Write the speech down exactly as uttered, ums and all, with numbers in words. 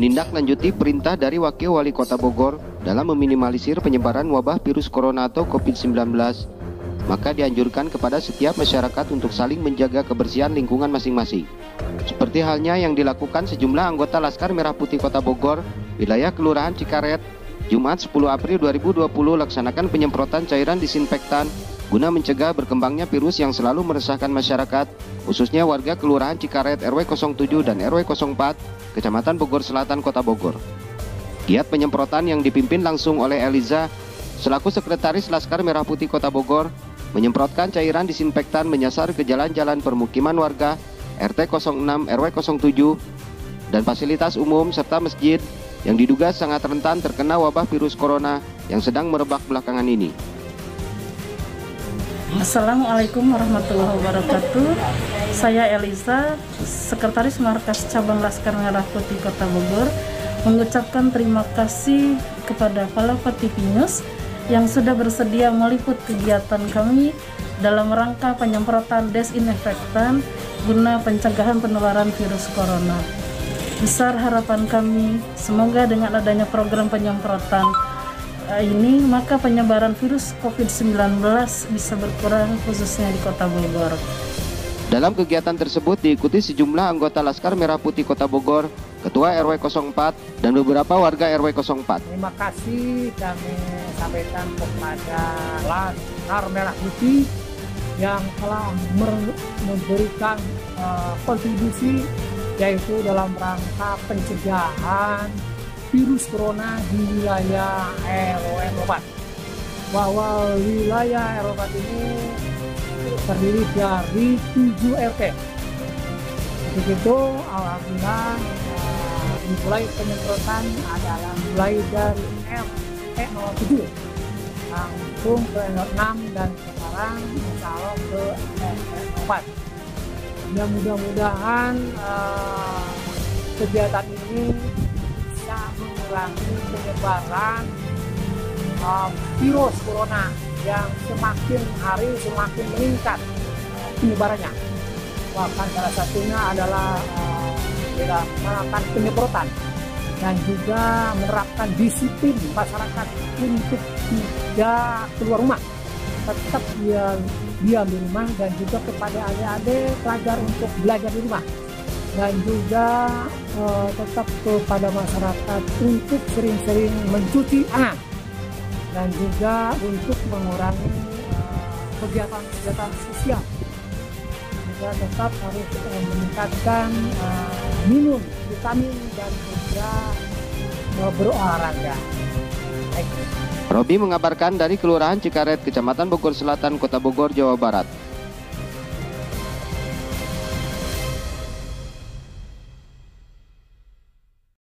menindaklanjuti perintah dari Wakil Wali Kota Bogor dalam meminimalisir penyebaran wabah virus corona atau COVID sembilan belas, maka dianjurkan kepada setiap masyarakat untuk saling menjaga kebersihan lingkungan masing-masing. Seperti halnya yang dilakukan sejumlah anggota Laskar Merah Putih Kota Bogor, wilayah Kelurahan Cikaret, Jumat sepuluh April dua ribu dua puluh laksanakan penyemprotan cairan disinfektan guna mencegah berkembangnya virus yang selalu meresahkan masyarakat, khususnya warga Kelurahan Cikaret R W nol tujuh dan R W nol empat, Kecamatan Bogor Selatan, Kota Bogor. Giat penyemprotan yang dipimpin langsung oleh Eliza, selaku Sekretaris Laskar Merah Putih Kota Bogor, menyemprotkan cairan disinfektan menyasar ke jalan-jalan permukiman warga R T nol enam R W nol tujuh dan fasilitas umum serta masjid yang diduga sangat rentan terkena wabah virus corona yang sedang merebak belakangan ini. Assalamualaikum warahmatullahi wabarakatuh. Saya Eliza, Sekretaris Markas Cabang Laskar Merah Putih Kota Bogor, mengucapkan terima kasih kepada Palapa T V News yang sudah bersedia meliput kegiatan kami dalam rangka penyemprotan desinfektan guna pencegahan penularan virus corona. Besar harapan kami, semoga dengan adanya program penyemprotan ini, maka penyebaran virus COVID sembilan belas bisa berkurang khususnya di Kota Bogor. Dalam kegiatan tersebut diikuti sejumlah anggota Laskar Merah Putih Kota Bogor, Ketua R W nol empat, dan beberapa warga R W nol empat. Terima kasih kami sampaikan kepada Laskar Merah Putih yang telah memberikan uh, kontribusi, yaitu dalam rangka pencegahan virus corona di wilayah R W nol empat. Bahwa wilayah R W nol empat ini terdiri dari tujuh R T. Begitu, alhamdulillah uh, dimulai penyemprotan adalah mulai dari R T nol tujuh langsung ke R enam dan sekarang insya Allah ke R nol empat. Ya, mudah-mudahan uh, kegiatan ini bisa mengurangi penyebaran uh, virus corona yang semakin hari semakin meningkat penyebarannya. Bahkan salah satunya adalah uh, menerapkan penyemprotan dan juga menerapkan disiplin masyarakat untuk tidak keluar rumah, tetap dia diam di rumah, dan juga kepada adik-adik pelajar untuk belajar di rumah, dan juga uh, tetap kepada masyarakat untuk sering-sering mencuci tangan, dan juga untuk mengurangi kegiatan-kegiatan uh, sosial. Juga tetap harus uh, meningkatkan uh, minum vitamin dan juga uh, berolahraga. Baik. Robi mengabarkan dari Kelurahan Cikaret, Kecamatan Bogor Selatan, Kota Bogor, Jawa Barat.